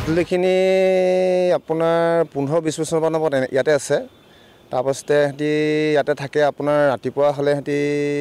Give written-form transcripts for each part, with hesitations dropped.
পাতলিখিনি আপোনাৰ 15-20 বছৰমানৰ পৰা ইয়াতে আছে। তাৰপাছতে সিহঁতি ইয়াতে থাকে। আপোনাৰ ৰাতিপুৱা হ'লে সিহঁতি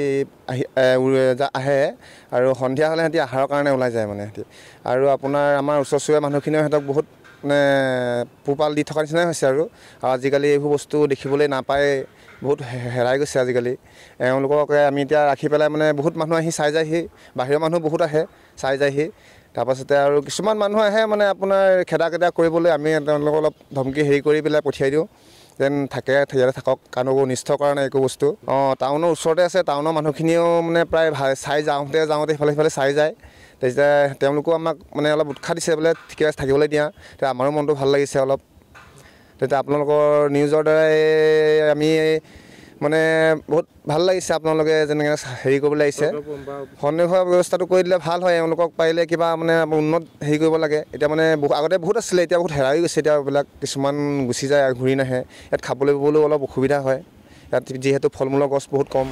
আহে আৰু সন্ধিয়া হ'লে সিহঁতি আহাৰৰ কাৰণে ওলাই যায় মানে সিহঁতি। আৰু আপোনাৰ আমাৰ ওচৰ চুবুৰীয়া মানুহখিনিও সিহঁতক বহুত মানে পোহপাল দি থকা নিচিনাই হৈছে আৰু আজিকালি এইবোৰ বস্তু দেখিবলৈ নাপায়, বহুত হেৰাই গৈছে আজিকালি। এওঁলোকক আমি এতিয়া ৰাখি পেলাই মানে বহুত মানুহ আহি চাই যায়হি, বাহিৰৰ মানুহ বহুত আহে চাই যায়হি। তাৰপাছতে আৰু কিছুমান মানুহ আহে মানে আপোনাৰ খেদা কৰিবলৈ, আমি তেওঁলোকক অলপ ধমকি কৰি পেলাই পঠিয়াই দিওঁ যেন ইয়াতে থাকক, কাৰো অনিষ্ট কৰা নাই একো বস্তু। টাউনৰ ওচৰতে আছে। টাউনৰ মানুহখিনিও মানে প্ৰায় চাই যাওঁতে সিফালে চাই যায়। তেতিয়া তেওঁলোকেও আমাক মানে অলপ উৎসাহ দিছে বোলে ঠিকে আছে থাকিবলৈ দিয়া। তেতিয়া আমাৰো মনটো ভাল লাগিছে অলপ। তেতিয়া আপোনালোকৰ নিউজৰ দ্বাৰাই আমি মানে বহুত ভাল লাগিছে, আপোনালোকে যেনেকৈ কৰিবলৈ আহিছে। সন্দেহৰ ব্যৱস্থাটো কৰি দিলে ভাল হয়। এওঁলোকক পাৰিলে কিবা মানে উন্নত কৰিব লাগে। এতিয়া মানে আগতে বহুত আছিলে, এতিয়া বহুত হেৰাই গৈছে। এতিয়া এইবিলাক কিছুমান গুচি যায় আৰু ঘূৰি নাহে। ইয়াত খাবলৈ ববলৈও অলপ অসুবিধা হয়। ইয়াত যিহেতু ফল মূলৰ গছ বহুত কম।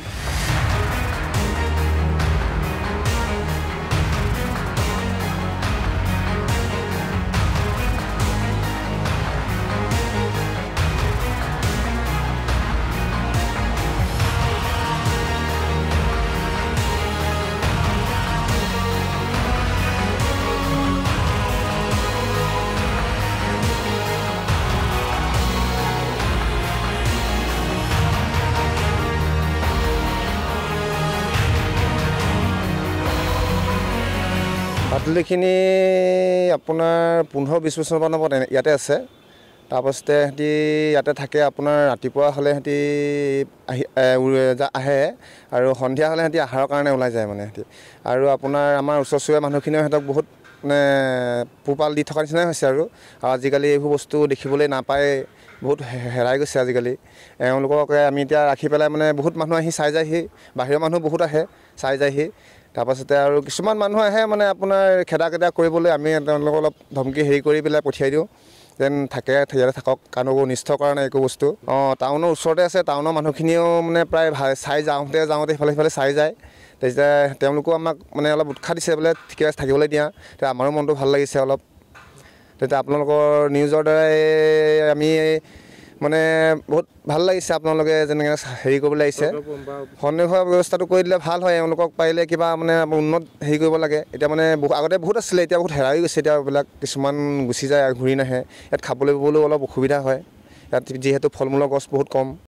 পাতলিখিনি আপোনাৰ 15-20 বছৰমানৰ পৰা ইয়াতে আছে। তাৰপাছতে সিহঁতি ইয়াতে থাকে। আপোনাৰ ৰাতিপুৱা হ'লে সিহঁতি আহে আৰু সন্ধিয়া হ'লে সিহঁতি আহাৰৰ কাৰণে ওলাই যায় মানে সিহঁতি। আৰু আপোনাৰ আমাৰ ওচৰ চুবুৰীয়া মানুহখিনিও সিহঁতক বহুত মানে পোহপাল দি থকা নিচিনাই হৈছে আৰু আজিকালি এইবোৰ বস্তু দেখিবলৈ নাপায়, বহুত হেৰাই গৈছে আজিকালি। এওঁলোকক আমি এতিয়া ৰাখি পেলাই মানে বহুত মানুহ আহি চাই যায়হি, বাহিৰৰ মানুহ বহুত আহে চাই যায়হি। তাৰপাছতে আৰু কিছুমান মানুহ আহে মানে আপোনাৰ খেদা কৰিবলৈ, আমি তেওঁলোকক অলপ ধমকি কৰি পেলাই পঠিয়াই দিওঁ যেন ইয়াতে থাকক, কাৰো অনিষ্ট কৰা নাই একো বস্তু। টাউনৰ ওচৰতে আছে। টাউনৰ মানুহখিনিও মানে প্ৰায় চাই যাওঁতে সিফালে চাই যায়। তেতিয়া তেওঁলোকেও আমাক মানে অলপ উৎসাহ দিছে বোলে ঠিকে আছে থাকিবলৈ দিয়া। তেতিয়া আমাৰো মনটো ভাল লাগিছে অলপ। তেতিয়া আপোনালোকৰ নিউজৰ দ্বাৰাই আমি মানে বহুত ভাল লাগিছে, আপোনালোকে যেনেকৈ কৰিবলৈ আহিছে। সন্দেহৰ ব্যৱস্থাটো কৰি দিলে ভাল হয়। এওঁলোকক পাৰিলে কিবা মানে উন্নত কৰিব লাগে। এতিয়া মানে আগতে বহুত আছিলে, এতিয়া বহুত হেৰাই গৈছে। এতিয়া এইবিলাক কিছুমান গুচি যায় আৰু ঘূৰি নাহে। ইয়াত খাবলৈ ববলৈও অলপ অসুবিধা হয়। ইয়াত যিহেতু ফল মূলৰ গছ বহুত কম।